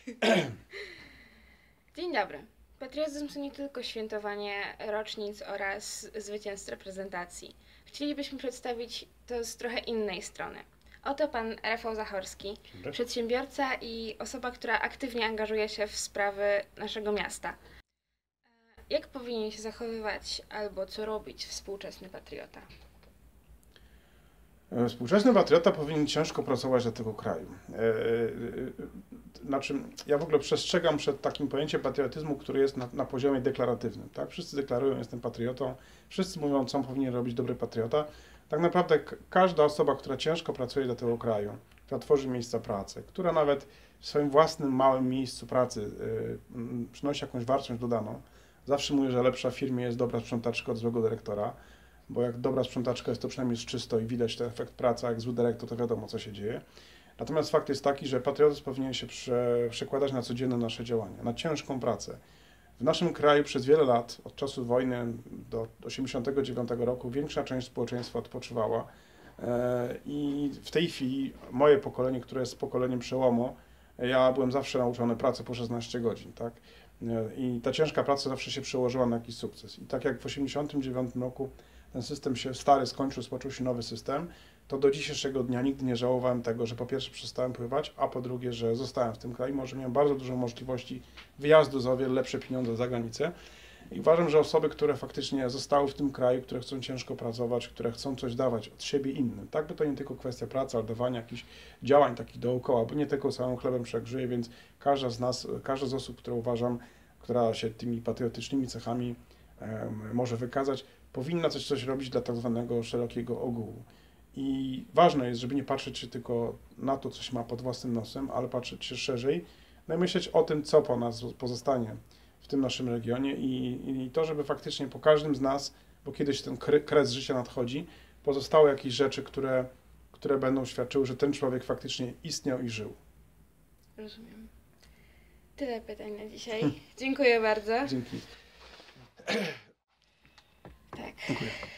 Dzień dobry. Patriotyzm to nie tylko świętowanie rocznic oraz zwycięstw reprezentacji. Chcielibyśmy przedstawić to z trochę innej strony. Oto pan Rafał Zachorski, Dobry. przedsiębiorca i osoba, która aktywnie angażuje się w sprawy naszego miasta. Jak powinien się zachowywać albo co robić współczesny patriota? Współczesny patriota powinien ciężko pracować dla tego kraju. Znaczy, ja w ogóle przestrzegam przed takim pojęciem patriotyzmu, który jest na poziomie deklaratywnym. Tak? Wszyscy deklarują, jestem patriotą, wszyscy mówią, co powinien robić dobry patriota. Tak naprawdę każda osoba, która ciężko pracuje dla tego kraju, która tworzy miejsca pracy, która nawet w swoim własnym małym miejscu pracy przynosi jakąś wartość dodaną, zawsze mówię, że lepsza w firmie jest dobra sprzątaczka od złego dyrektora, bo jak dobra sprzątaczka jest, to przynajmniej jest czysto i widać ten efekt pracy, a jak zły dyrektor, to wiadomo, co się dzieje. Natomiast fakt jest taki, że patriotyzm powinien się przekładać na codzienne nasze działania, na ciężką pracę. W naszym kraju przez wiele lat, od czasu wojny do 1989 roku, większa część społeczeństwa odpoczywała. I w tej chwili moje pokolenie, które jest pokoleniem przełomu, ja byłem zawsze nauczony pracy po 16 godzin, tak? I ta ciężka praca zawsze się przełożyła na jakiś sukces. I tak jak w 1989 roku ten system się stary skończył, spoczął się nowy system, to do dzisiejszego dnia nigdy nie żałowałem tego, że po pierwsze przestałem pływać, a po drugie, że zostałem w tym kraju, może miałem bardzo dużo możliwości wyjazdu za o wiele lepsze pieniądze za granicę. I uważam, że osoby, które faktycznie zostały w tym kraju, które chcą ciężko pracować, które chcą coś dawać od siebie innym, tak, bo to nie tylko kwestia pracy, ale dawania jakichś działań takich dookoła, bo nie tylko samym chlebem człowiek żyje, więc każda z nas, każda z osób, które uważam, która się tymi patriotycznymi cechami może wykazać, powinna coś robić dla tak zwanego szerokiego ogółu. I ważne jest, żeby nie patrzeć się tylko na to, co się ma pod własnym nosem, ale patrzeć się szerzej, no i myśleć o tym, co po nas pozostanie w tym naszym regionie i to, żeby faktycznie po każdym z nas, bo kiedyś ten kres życia nadchodzi, pozostały jakieś rzeczy, które będą świadczyły, że ten człowiek faktycznie istniał i żył. Rozumiem. Tyle pytań na dzisiaj. Dziękuję bardzo. Dzięki. Tak. Dziękuję.